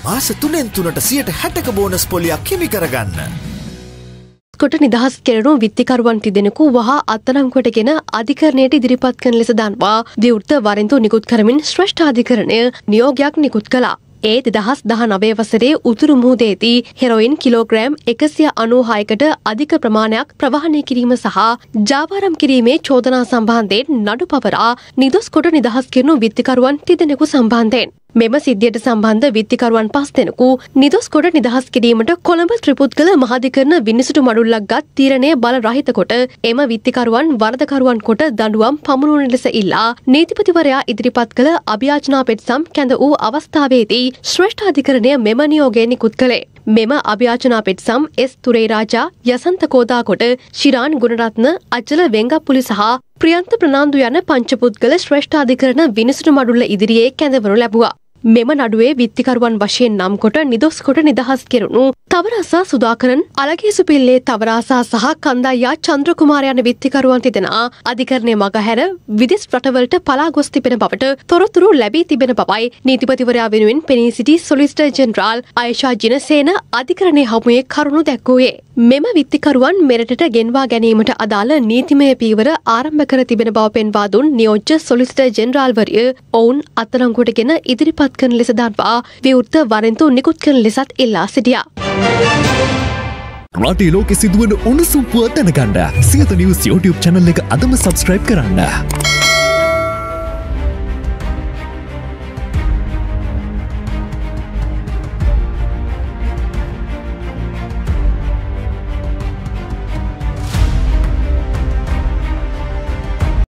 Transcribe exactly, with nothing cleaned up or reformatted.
මාස තුනෙන් තුනට සියයට හැටක බෝනස් පොලියක් හිමි කරගන්න. කොට නිදහස් කෙරෙනු විත්තිකරුවන් තිදෙනෙකු වහා අත්අඩංගුවටගෙන අධිකරණයට ඉදිරිපත් කරන ලෙස දන්වා විවෘත වරෙන්තු නිකුත් කරමින් ශ්‍රේෂ්ඨාධිකරණය නියෝගයක් නිකුත් කළා. ඒ දෙදහස් දහනවය වසරේ උතුරු මුහුදේදී හෙරොයින් කිලෝග්‍රෑම් එකසිය අනූහයකට අධික ප්‍රමාණයක් ප්‍රවාහනය කිරීම සහ ජාවාරම් කිරීමේ චෝදනා සම්බන්ධයෙන් නඩු පවරා නිදොස් කොට නිදහස් කෙරෙනු විත්තිකරුවන් තිදෙනෙකු සම්බන්ධයෙන් මෙම සිද්ධියට සම්බන්ධ විත්තිකරුවන් පස් දෙනෙකු නිදොස් කොට නිදහස් කිරීමට කොළඹ ත්‍රිපුද්ගල මහාධිකරණ විනිසුරු මඩුල්ලක් ගත් තීරණය බල රහිත කොට එම විත්තිකරුවන් වරදකරුවන් කොට දඬුවම් පමුණුවන ලෙස ඉල්ලා නීතිපතිවරයා ඉදිරිපත් කළ අභියාචනා පෙත්සම් කැඳ වූ අවස්ථාවේදී ශ්‍රේෂ්ඨාධිකරණය මෙම නියෝගය නිකුත් කළේ. මෙම අභියාචනා පෙත්සම් එස් තුරේ රාජා යසන්ත කෝදාකොට ශිරාන් ගුණරත්න අචල වෙංගප්පුලි සහ ප්‍රියන්ත ප්‍රනාන්දු යන පංචපුද්ගල ශ්‍රේෂ්ඨාධිකරණ විනිසුරු මඩුල්ල ඉදිරියේ කැඳවනු ලැබුවා. මෙම නඩුවේ විත්තිකරුවන් වශයෙන් නම් කොට නිදොස් කොට නිදහස් කෙරුණු තවරාසා සුදාකරන් අලගේසුපිල්ලේ තවරාසා සහ කන්දයියා චන්ද්‍රකුමාර යන විත්තිකරුවන් තිදෙනා අධිකරණය මගහැර විදෙස් රටවලට පලා ගොස් තිබෙන බවට තොරතුරු ලැබී තිබෙන බවයි නීතිපතිවරයා වෙනුවෙන් පෙනී සිටි සොලිසිටර් ජෙනරාල් අයෂා ජිනසේන අධිකරණය හමුවේ කරුණු දැක්වුවේ. මෙම විත්තිකරුවන් මෙරටට ගෙන්වා ගැනීමට අදාළ නීතිමය පීවර ආරම්භ කර තිබෙන බව පෙන්වා දුන් නියෝජ්‍ය සොලිසිටර් ජෙනරාල්වරිය ඔවුන් අත්අඩංගුවටගෙන ඉදිරිපත් කරන ලෙස දන්වා විවෘත වරෙන්තු නිකුත් කරන ලෙසත් ඉල්ලා සිටියා. රටේ ලෝකෙ සිදුවන උණුසුම් පුවත් දැනගන්න සියත නිවුස් YouTube channel එක අදම subscribe කරන්න.